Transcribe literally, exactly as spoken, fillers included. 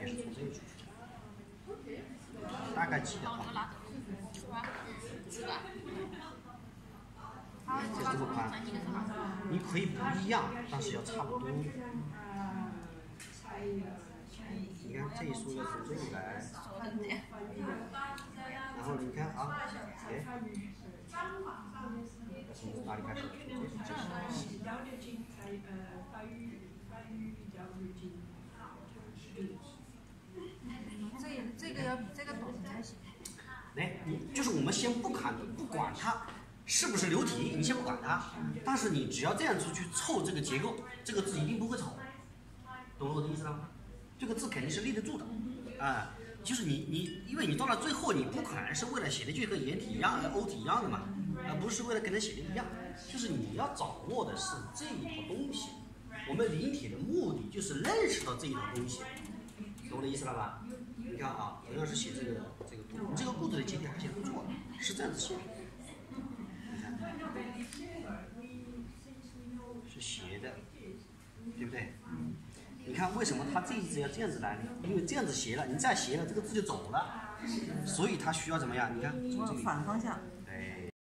是从这里出去，大概记得啊。这这么宽，你可以不一样，但是要差不多。你看这一竖要从这里来，然后你看啊，哎，从哪里开始？这是。 这这个要比这个短才行。 哎，你就是我们先不看，不管它是不是流体，你先不管它，但是你只要这样子去凑这个结构，这个字一定不会丑，懂我的意思了吗？这个字肯定是立得住的，啊、呃，就是你你，因为你到了最后，你不可能是为了写的就跟颜体一样、欧体一样的嘛，而、呃、不是为了跟它写的一样，就是你要掌握的是这一套东西。我们临体的目的就是认识到这一套东西，懂我的意思了吧？你看啊，同样是写这个这个故，这个故事的节点还写不错，是这样子写的，你看，是斜的，对不对？你看为什么它这一字要这样子来呢？因为这样子斜了，你再斜了，这个字就走了，所以它需要怎么样？你看从这里反方向。